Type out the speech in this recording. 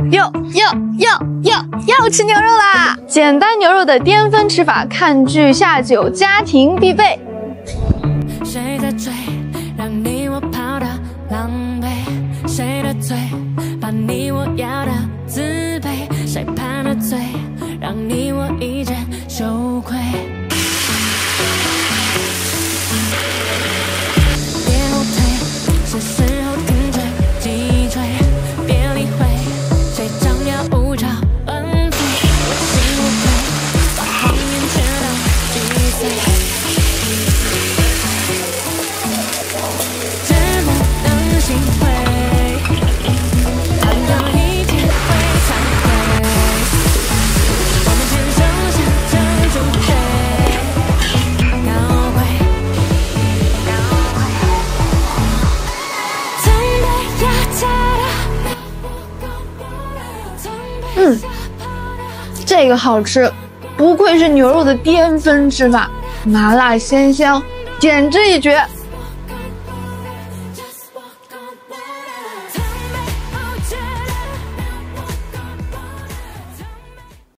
要吃牛肉啦！简单牛肉的巅峰吃法，看剧下酒，家庭必备。 谁在追，让你我跑得狼狈？谁的嘴，把你我要的自卑？谁判的罪，让你我一见羞愧？别后退，是时候停止击坠，别理会，谁张牙舞爪。 这个好吃，不愧是牛肉的巅峰吃法，麻辣鲜香，简直一绝。